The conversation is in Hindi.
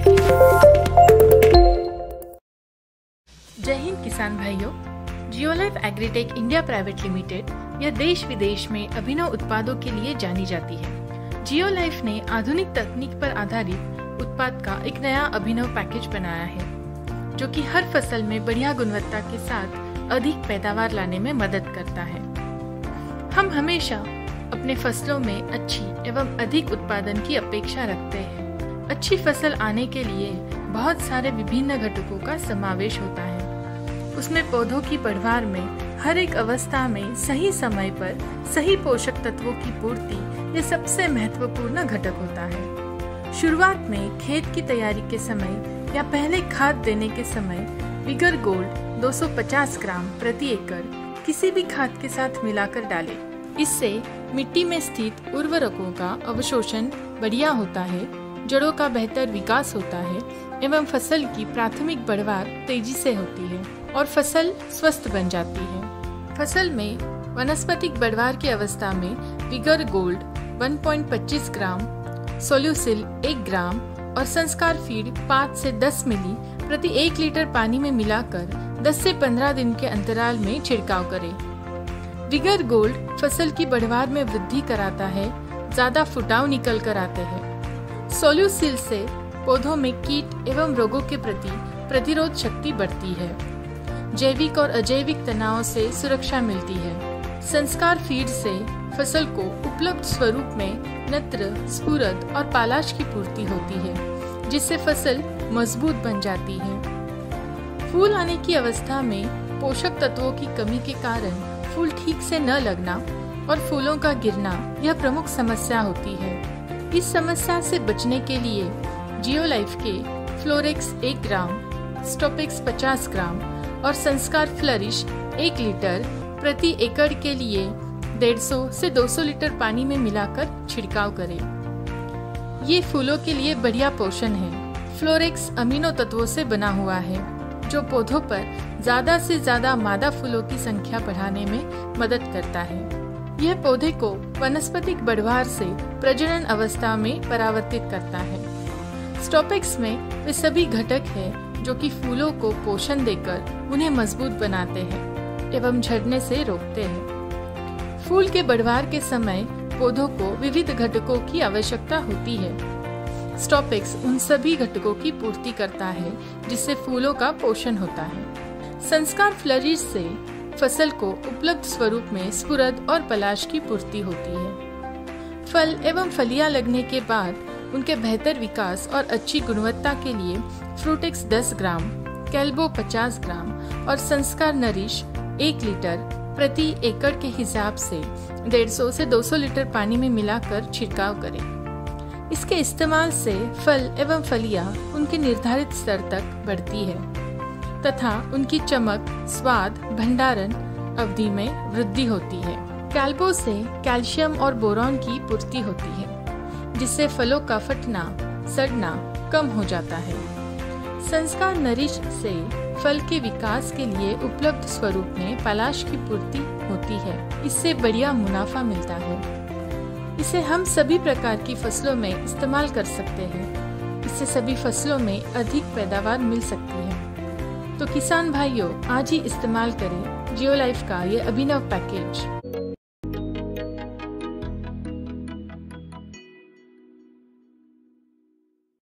जय हिंद किसान भाइयों। Geolife agritech India private limited यह देश विदेश में अभिनव उत्पादों के लिए जानी जाती है। जियोलाइफ ने आधुनिक तकनीक पर आधारित उत्पाद का एक नया अभिनव पैकेज बनाया है, जो कि हर फसल में बढ़िया गुणवत्ता के साथ अधिक पैदावार लाने में मदद करता है। हम हमेशा अपने फसलों में अच्छी एवं अधिक उत्पादन की अपेक्षा रखते हैं। अच्छी फसल आने के लिए बहुत सारे विभिन्न घटकों का समावेश होता है। उसमें पौधों की पैदावार में हर एक अवस्था में सही समय पर सही पोषक तत्वों की पूर्ति ये सबसे महत्वपूर्ण घटक होता है। शुरुआत में खेत की तैयारी के समय या पहले खाद देने के समय विगर गोल्ड 250 ग्राम प्रति एकड़ किसी भी खाद के साथ मिलाकर डालें। इससे मिट्टी में स्थित उर्वरकों का अवशोषण बढ़िया होता है, जड़ों का बेहतर विकास होता है एवं फसल की प्राथमिक बढ़वार तेजी से होती है और फसल स्वस्थ बन जाती है। फसल में वनस्पतिक बढ़वार की अवस्था में विगर गोल्ड 1.25 ग्राम, सोल्यूसिल 1 ग्राम और संस्कार फीड 5 से 10 मिली प्रति 1 लीटर पानी में मिलाकर 10 से 15 दिन के अंतराल में छिड़काव करें। विगर गोल्ड फसल की बढ़वार में वृद्धि कराता है, ज्यादा फुटाव निकल कर आते हैं। सोल्यूसिल से पौधों में कीट एवं रोगों के प्रति प्रतिरोध शक्ति बढ़ती है। जैविक और अजैविक तनावों से सुरक्षा मिलती है। संस्कार फीड से फसल को उपलब्ध स्वरूप में नत्र, स्फुरद और पालाश की पूर्ति होती है, जिससे फसल मजबूत बन जाती है। फूल आने की अवस्था में पोषक तत्वों की कमी के कारण फूल ठीक से न लगना और फूलों का गिरना यह प्रमुख समस्या होती है। इस समस्या से बचने के लिए जियोलाइफ के फ्लोरेक्स 1 ग्राम, स्टॉपेक्स 50 ग्राम और संस्कार फ्लरिश 1 लीटर प्रति एकड़ के लिए 150 से 200 लीटर पानी में मिलाकर छिड़काव करें। ये फूलों के लिए बढ़िया पोषण है। फ्लोरेक्स अमीनो तत्वों से बना हुआ है, जो पौधों पर ज्यादा से ज्यादा मादा फूलों की संख्या बढ़ाने में मदद करता है। यह पौधे को वनस्पतिक बढ़वार से प्रजनन अवस्था में परावर्तित करता है। स्टॉपेक्स में वे सभी घटक हैं जो कि फूलों को पोषण देकर उन्हें मजबूत बनाते हैं एवं झड़ने से रोकते हैं। फूल के बढ़वार के समय पौधों को विविध घटकों की आवश्यकता होती है। स्टॉपेक्स उन सभी घटकों की पूर्ति करता है जिससे फूलों का पोषण होता है। संस्कार फ्लरिश से फसल को उपलब्ध स्वरूप में स्फुरद और पलाश की पूर्ति होती है। फल एवं फलियां लगने के बाद उनके बेहतर विकास और अच्छी गुणवत्ता के लिए फ्रूटेक्स 10 ग्राम, कैल्बो 50 ग्राम और संस्कार नरिश 1 लीटर प्रति एकड़ के हिसाब से 150 से 200 लीटर पानी में मिलाकर छिड़काव करें। इसके इस्तेमाल से फल एवं फलियां उनके निर्धारित स्तर तक बढ़ती है तथा उनकी चमक, स्वाद, भंडारण अवधि में वृद्धि होती है। कैल्बो से कैल्शियम और बोरॉन की पूर्ति होती है, जिससे फलों का फटना, सड़ना कम हो जाता है। संस्कार नरिश से फल के विकास के लिए उपलब्ध स्वरूप में पलाश की पूर्ति होती है। इससे बढ़िया मुनाफा मिलता है। इसे हम सभी प्रकार की फसलों में इस्तेमाल कर सकते हैं। इससे सभी फसलों में अधिक पैदावार मिल सकती है। तो किसान भाइयों, आज ही इस्तेमाल करें जियोलाइफ का ये अभिनव पैकेज।